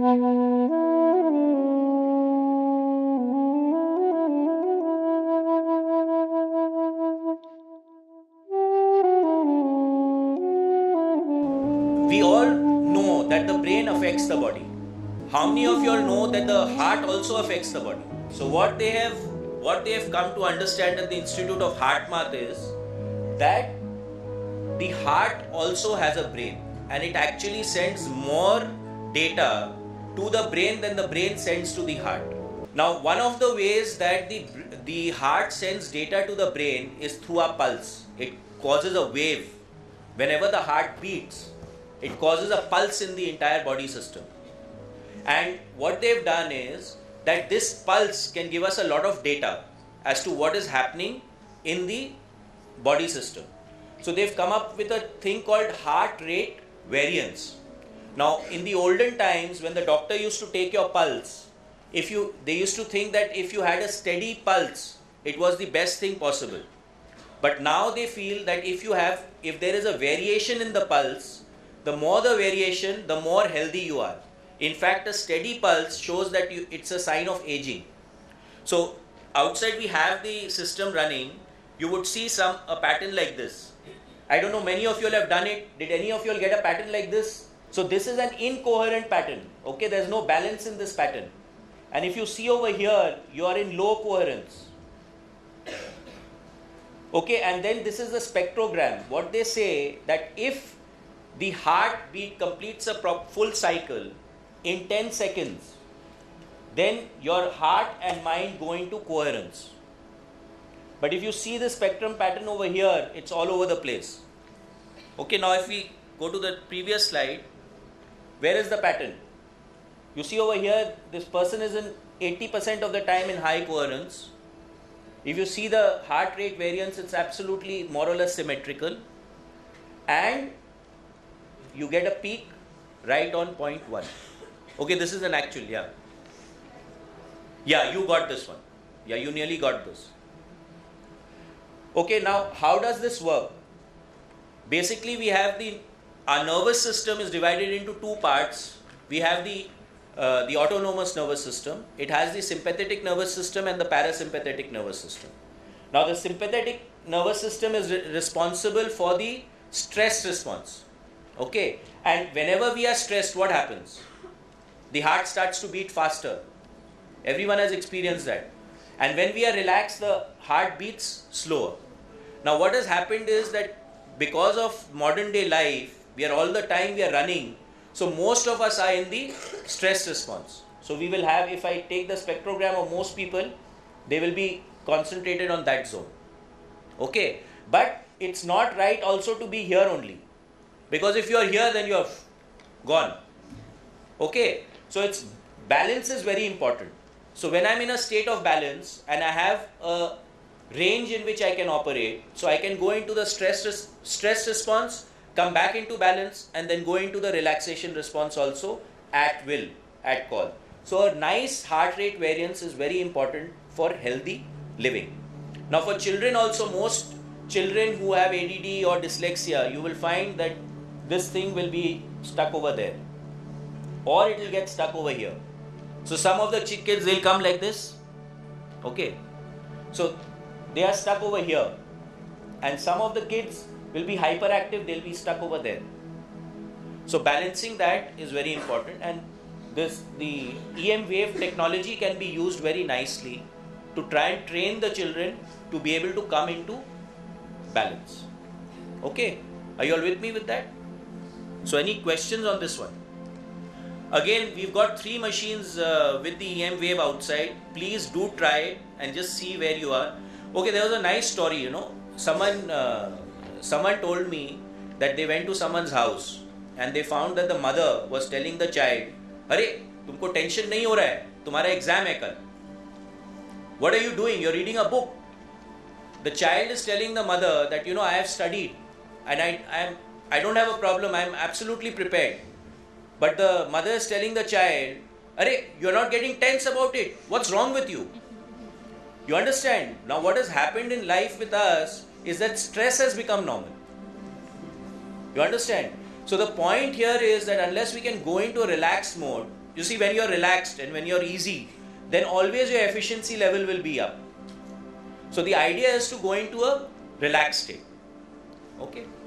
We all know that the brain affects the body. How many of you all know that the heart also affects the body? So what they have come to understand at the Institute of HeartMath is that the heart also has a brain, and it actually sends more data to the brain than the brain sends to the heart. Now, one of the ways that the heart sends data to the brain is through a pulse. It causes a wave. Whenever the heart beats, it causes a pulse in the entire body system. And what they've done is that this pulse can give us a lot of data as to what is happening in the body system. So they've come up with a thing called heart rate variance. Now, in the olden times, when the doctor used to take your pulse, they used to think that if you had a steady pulse, it was the best thing possible. But now they feel that if there is a variation in the pulse, the more the variation, the more healthy you are. In fact, a steady pulse shows that it's a sign of aging. So outside we have the system running. You would see a pattern like this. I don't know, many of you all have done it. Did any of you all get a pattern like this? So this is an incoherent pattern. Okay, there's no balance in this pattern. And if you see over here, you are in low coherence. Okay, and then this is the spectrogram. What they say that if the heartbeat completes a full cycle in 10 seconds, then your heart and mind go into coherence. But if you see the spectrum pattern over here, it's all over the place. Okay, now if we go to the previous slide, where is the pattern? You see over here, this person is in 80% of the time in high coherence. If you see the heart rate variance, it's absolutely more or less symmetrical. And you get a peak right on 0.1. Okay, this is an actual, yeah. Yeah, you got this one. Yeah, you nearly got this. Okay, now how does this work? Basically, we have our nervous system is divided into two parts. We have the autonomous nervous system. It has the sympathetic nervous system and the parasympathetic nervous system. Now, the sympathetic nervous system is responsible for the stress response. Okay, and whenever we are stressed, what happens? The heart starts to beat faster. Everyone has experienced that. And when we are relaxed, the heart beats slower. Now, what has happened is that because of modern day life, we are all the time we are running. So most of us are in the stress response. So we will have, if I take the spectrogram of most people, they will be concentrated on that zone. Okay, but it's not right also to be here only. Because if you are here, then you are gone. Okay, so balance is very important. So when I'm in a state of balance and I have a range in which I can operate, so I can go into the stress response, come back into balance, and then go into the relaxation response also at will, at call. So a nice heart rate variance is very important for healthy living. Now for children also, most children who have ADD or dyslexia, you will find that this thing will be stuck over there, or it will get stuck over here. So some of the kids, they'll come like this. Okay, so they are stuck over here, and some of the kids will be hyperactive, they'll be stuck over there. So balancing that is very important, and the EM wave technology can be used very nicely to try and train the children to be able to come into balance. Okay, are you all with me with that? So any questions on this one? Again, we've got 3 machines with the EM wave outside. Please do try it and just see where you are. Okay, there was a nice story, someone told me that they went to someone's house and they found that the mother was telling the child, "Arey, tumko tension nahi ho raha hai, tumhara exam hai kal. What are you doing? You're reading a book." The child is telling the mother that, I have studied and I don't have a problem, I'm absolutely prepared. But the mother is telling the child, "Arey, you're not getting tense about it. What's wrong with you?" You understand? Now what has happened in life with us is that stress has become normal. You understand? So the point here is that unless we can go into a relaxed mode, you see, when you're relaxed and when you're easy, then always your efficiency level will be up. So the idea is to go into a relaxed state. Okay.